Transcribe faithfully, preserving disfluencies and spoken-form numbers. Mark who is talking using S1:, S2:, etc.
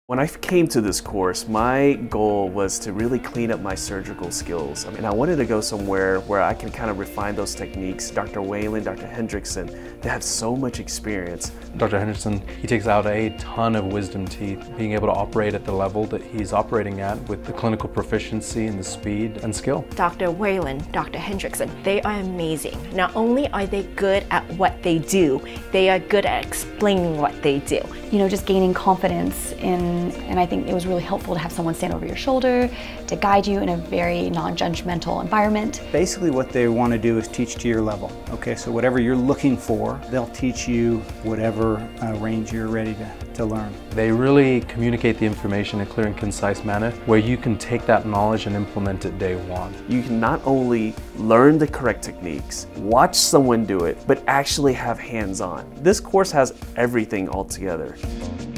S1: When I came to this course, my goal was to really clean up my surgical skills. I mean, I wanted to go somewhere where I can kind of refine those techniques. Doctor Whalen, Doctor Hendrickson, they have so much experience.
S2: Doctor Hendrickson, he takes out a ton of wisdom teeth, being able to operate at the level that he's operating at with the clinical proficiency and the speed and skill.
S3: Doctor Whalen, Doctor Hendrickson, they are amazing. Not only are they good at what they do, they are good at explaining what they do.
S4: You know, just gaining confidence in, and I think it was really helpful to have someone stand over your shoulder to guide you in a very non-judgmental environment.
S5: Basically what they want to do is teach to your level. Okay, so whatever you're looking for, they'll teach you whatever uh, range you're ready to, to learn.
S2: They really communicate the information in a clear and concise manner where you can take that knowledge and implement it day one.
S1: You can not only learn the correct techniques, watch someone do it, but actually have hands-on. This course has everything all together.